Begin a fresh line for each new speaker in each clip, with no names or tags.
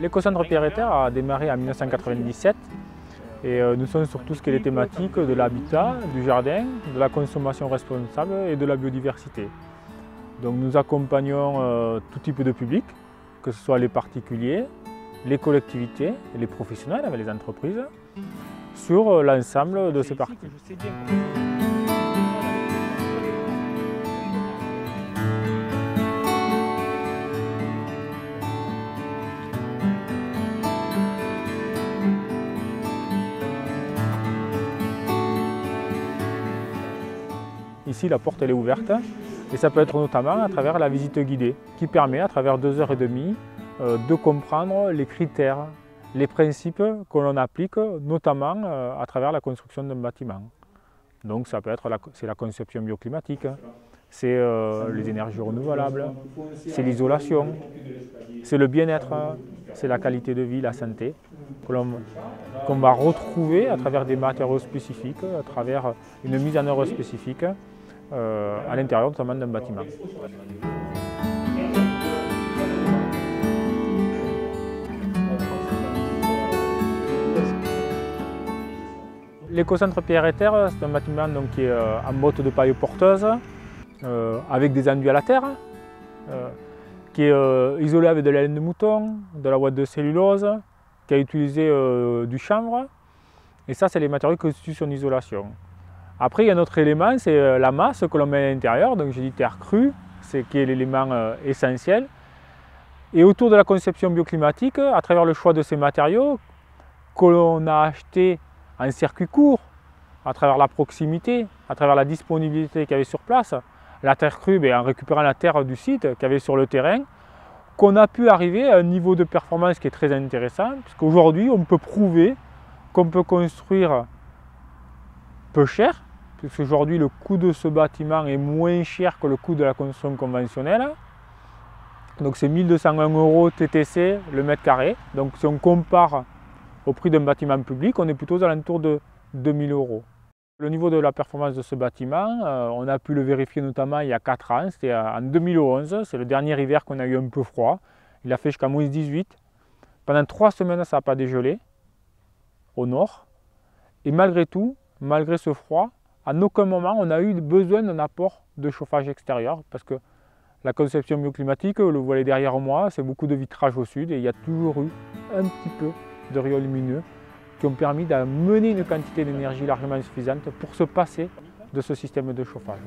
L'éco-centre Pierre et Terre a démarré en 1997 et nous sommes sur tout ce qui est les thématiques de l'habitat, du jardin, de la consommation responsable et de la biodiversité. Donc nous accompagnons tout type de public, que ce soit les particuliers, les collectivités, les professionnels avec les entreprises, sur l'ensemble de ces parties. Ici, la porte elle est ouverte et ça peut être notamment à travers la visite guidée qui permet, à travers 2 heures et demie, de comprendre les critères, les principes que l'on applique, notamment à travers la construction d'un bâtiment. Donc ça peut être la conception bioclimatique, c'est les énergies renouvelables, c'est l'isolation, c'est le bien-être, c'est la qualité de vie, la santé, qu'on va retrouver à travers des matériaux spécifiques, à travers une mise en œuvre spécifique à l'intérieur notamment d'un bâtiment. L'éco-centre Pierre et Terre, c'est un bâtiment donc, qui est en botte de paille porteuse, avec des enduits à la terre, qui est isolé avec de la laine de mouton, de la ouate de cellulose, qui a utilisé du chanvre. Et ça, c'est les matériaux qui constituent son isolation. Après, il y a un autre élément, c'est la masse que l'on met à l'intérieur. Donc j'ai dit terre crue, c'est qui est l'élément essentiel. Et autour de la conception bioclimatique, à travers le choix de ces matériaux, que l'on a achetés en circuit court, à travers la proximité, à travers la disponibilité qu'il y avait sur place, la terre crue, en récupérant la terre du site qu'il y avait sur le terrain, qu'on a pu arriver à un niveau de performance qui est très intéressant, puisqu'aujourd'hui on peut prouver qu'on peut construire peu cher, puisqu'aujourd'hui le coût de ce bâtiment est moins cher que le coût de la construction conventionnelle. Donc c'est 1 201 € TTC le mètre carré. Donc si on compare au prix d'un bâtiment public, on est plutôt aux alentours de 2 000 €. Le niveau de la performance de ce bâtiment, on a pu le vérifier notamment il y a 4 ans, c'était en 2011, c'est le dernier hiver qu'on a eu un peu froid. Il a fait jusqu'à -18. Pendant 3 semaines, ça n'a pas dégelé au nord. Et malgré tout, malgré ce froid, à aucun moment on a eu besoin d'un apport de chauffage extérieur parce que la conception bioclimatique, vous le voyez derrière moi, c'est beaucoup de vitrage au sud et il y a toujours eu un petit peu de rayons lumineux qui ont permis d'amener une quantité d'énergie largement suffisante pour se passer de ce système de chauffage.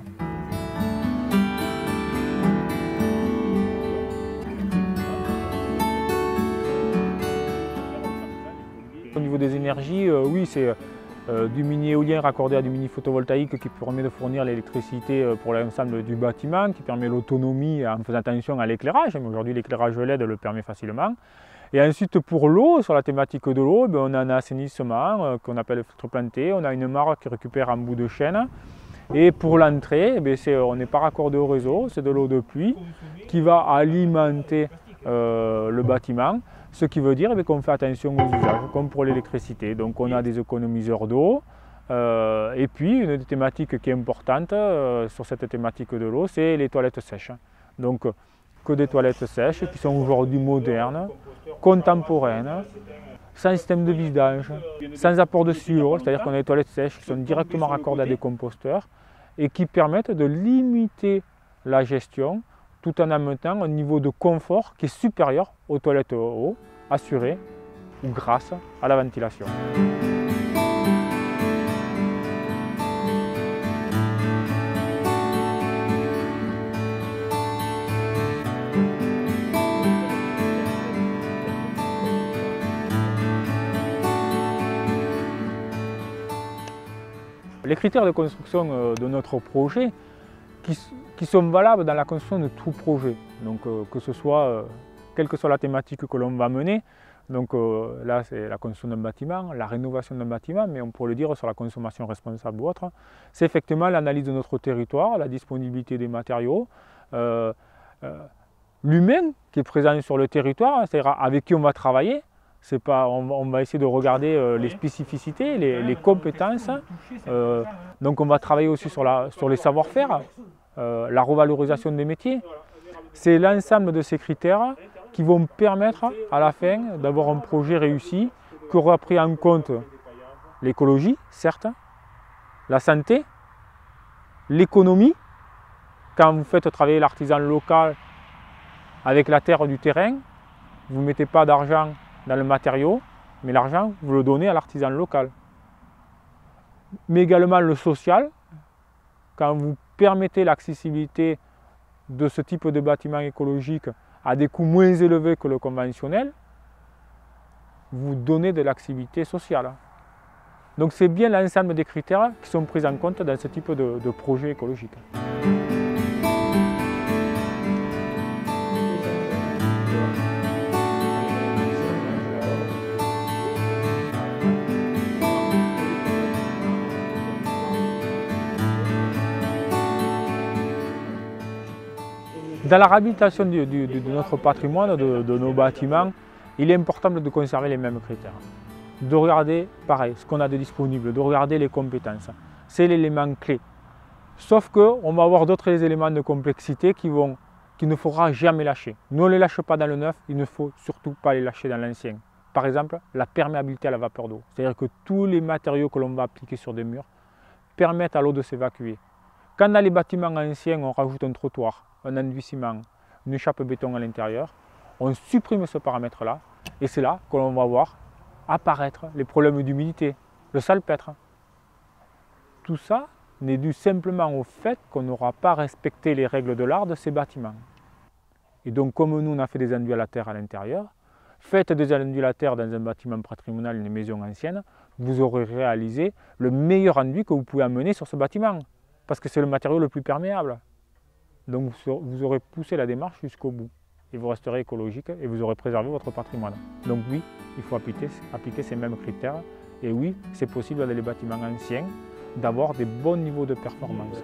Au niveau des énergies, oui, c'est du mini éolien raccordé à du mini photovoltaïque qui permet de fournir l'électricité pour l'ensemble du bâtiment, qui permet l'autonomie en faisant attention à l'éclairage, mais aujourd'hui l'éclairage LED le permet facilement. Et ensuite pour l'eau, sur la thématique de l'eau, on a un assainissement qu'on appelle filtre planté, on a une mare qui récupère en bout de chaîne. Et pour l'entrée, on n'est pas raccordé au réseau, c'est de l'eau de pluie qui va alimenter le bâtiment. Ce qui veut dire qu'on fait attention aux usages, comme pour l'électricité. Donc on a des économiseurs d'eau. Et puis une des thématiques qui est importante sur cette thématique de l'eau, c'est les toilettes sèches. Donc que des toilettes sèches qui sont aujourd'hui modernes, contemporaines, sans système de vidange, sans apport de sureau, c'est-à-dire qu'on a des toilettes sèches qui sont directement raccordées à des composteurs et qui permettent de limiter la gestion tout en amenant un niveau de confort qui est supérieur aux toilettes eau assurées ou grâce à la ventilation. Les critères de construction de notre projet qui sont valables dans la construction de tout projet, donc que ce soit, quelle que soit la thématique que l'on va mener, donc là c'est la construction d'un bâtiment, la rénovation d'un bâtiment, mais on pourrait le dire sur la consommation responsable ou autre, c'est effectivement l'analyse de notre territoire, la disponibilité des matériaux, l'humain qui est présent sur le territoire, c'est-à-dire avec qui on va travailler. On va essayer de regarder les spécificités, les compétences. Donc on va travailler aussi sur les savoir-faire, la revalorisation des métiers. C'est l'ensemble de ces critères qui vont permettre à la fin d'avoir un projet réussi qui aura pris en compte l'écologie, certes, la santé, l'économie. Quand vous faites travailler l'artisan local avec la terre du terrain, vous ne mettez pas d'argent dans le matériau, mais l'argent, vous le donnez à l'artisan local. Mais également le social, quand vous permettez l'accessibilité de ce type de bâtiment écologique à des coûts moins élevés que le conventionnel, vous donnez de l'accessibilité sociale. Donc c'est bien l'ensemble des critères qui sont pris en compte dans ce type de projet écologique. Dans la réhabilitation de notre patrimoine, de nos bâtiments, il est important de conserver les mêmes critères. De regarder, pareil, ce qu'on a de disponible, de regarder les compétences. C'est l'élément clé. Sauf qu'on va avoir d'autres éléments de complexité qu'il ne faudra jamais lâcher. Ne les lâche pas dans le neuf, il ne faut surtout pas les lâcher dans l'ancien. Par exemple, la perméabilité à la vapeur d'eau. C'est-à-dire que tous les matériaux que l'on va appliquer sur des murs permettent à l'eau de s'évacuer. Quand dans les bâtiments anciens, on rajoute un trottoir, un enduisement, une chape béton à l'intérieur, on supprime ce paramètre-là et c'est là que l'on va voir apparaître les problèmes d'humidité, le salpêtre. Tout ça n'est dû simplement au fait qu'on n'aura pas respecté les règles de l'art de ces bâtiments. Et donc comme nous on a fait des enduits à la terre à l'intérieur, faites des enduits à la terre dans un bâtiment patrimonial, une maison ancienne, vous aurez réalisé le meilleur enduit que vous pouvez amener sur ce bâtiment, parce que c'est le matériau le plus perméable. Donc vous aurez poussé la démarche jusqu'au bout et vous resterez écologique et vous aurez préservé votre patrimoine. Donc oui, il faut appliquer ces mêmes critères et oui, c'est possible dans les bâtiments anciens d'avoir des bons niveaux de performance.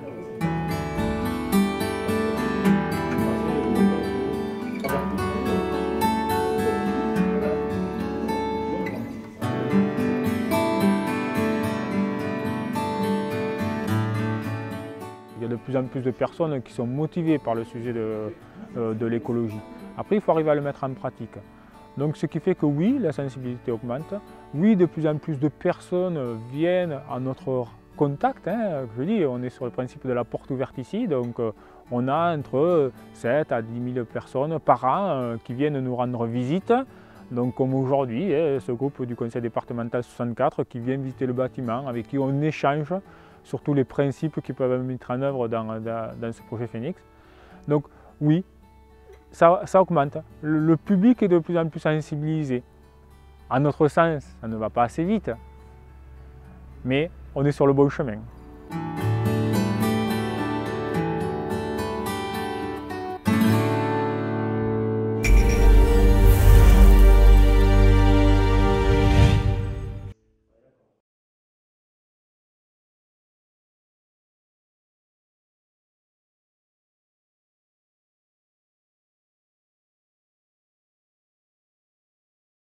Il y a de plus en plus de personnes qui sont motivées par le sujet de l'écologie. Après, il faut arriver à le mettre en pratique. Donc ce qui fait que oui, la sensibilité augmente. Oui, de plus en plus de personnes viennent à notre contact. Je dis, on est sur le principe de la porte ouverte ici. Donc on a entre 7 à 10 000 personnes par an qui viennent nous rendre visite. Donc comme aujourd'hui, ce groupe du conseil départemental 64 qui vient visiter le bâtiment, avec qui on échange sur tous les principes qui peuvent être mis en œuvre dans ce projet Phénix. Donc oui, ça augmente. Le public est de plus en plus sensibilisé. À notre sens, ça ne va pas assez vite, mais on est sur le bon chemin.